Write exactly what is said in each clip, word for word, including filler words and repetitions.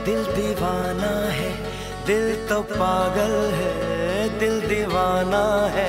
दिल दीवाना है, दिल तो पागल है, दिल दीवाना है।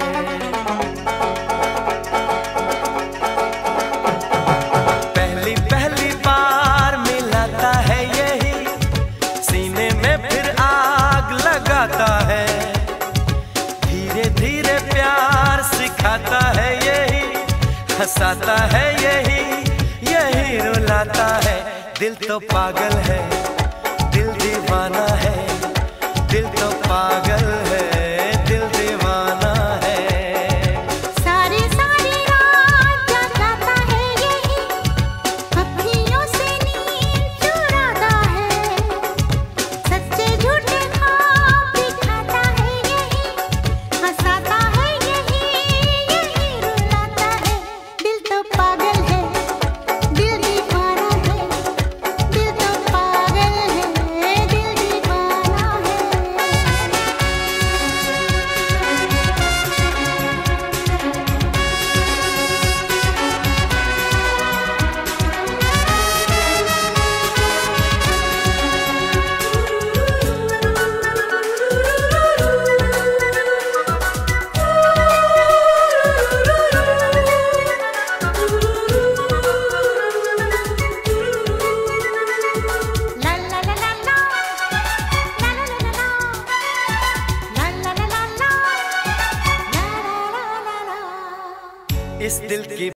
पहली पहली बार मिलाता है यही, सीने में फिर आग लगाता है। धीरे धीरे प्यार सिखाता है यही, हंसाता है यही, यही रुलाता है। दिल तो पागल है, दिल दीवाना है, दिल तो पागल है, दिल दीवाना है। सारी सारी रात जगाता है यही, अखियों से नींद चुराता है। सच्चे झूठे ख्वाब दिखाता है यही, हंसाता है यही, यही रुलाता है। दिल तो पागल है, दिल दीवाना है, दिल तो पागल है, दिल दीवाना है। La la la la la, la la la la la, la la la la la, la la la la la। इस दिल की